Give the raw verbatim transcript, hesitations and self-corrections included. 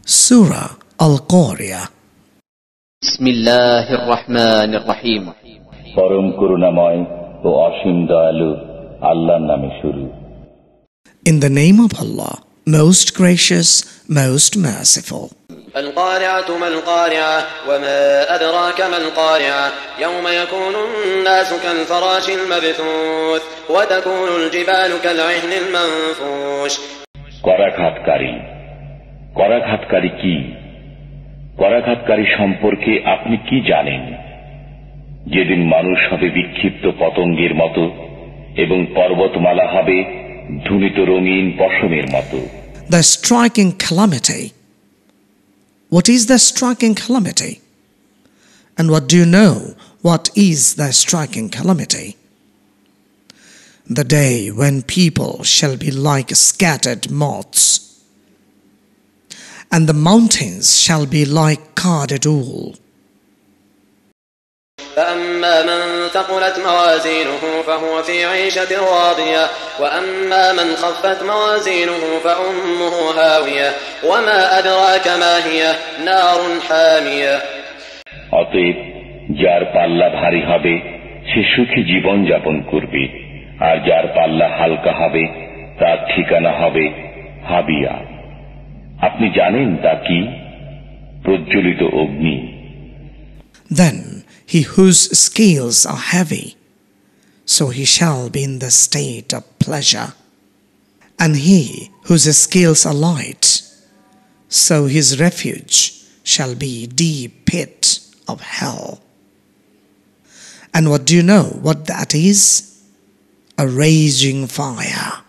Surah Al Qariah. Bismillahir Rahmanir Rahim. পরম করুণাময় ও অসীম দয়ালু আল্লাহর নামে শুরু। In the name of Allah, most gracious, most merciful. القارعة ما القارعة وما أدراك ما القارعة يوم يكون الناس كالفراش المبثوث وتكون الجبال كالعهن المنفوش. করাঘাতকারী করাঘাতকারী কি? করাঘাতকারী সম্পর্কে আপনি কি জানেন? যেদিন মানুষ হবে বিক্ষিপ্ত পতঙ্গের মতো এবং পর্বতমালা হবে ধূলিত রঙিন পশমের মতো। The striking calamity. What is the striking calamity? And what do you know what is the striking calamity? The day when people shall be like scattered moths, and the mountains shall be like carded wool. فأما من ثقلت موازينه فهو في عيشة راضية وأما من خفت موازينه فأمه هاوية وما أدراك ما هي نار حامية. অতএব যার পাল্লা ভারী হবে সে সুখী জীবন যাপন করবে, আর যার পাল্লা হালকা হবে তার ঠিকানা হবে হাবিয়া। আপনি জানেন তা কি? প্রজ্বলিত অগ্নি। Then he whose scales are heavy, so he shall be in the state of pleasure, and he whose scales are light, so his refuge shall be deep pit of hell. And what do you know what that is? A raging fire.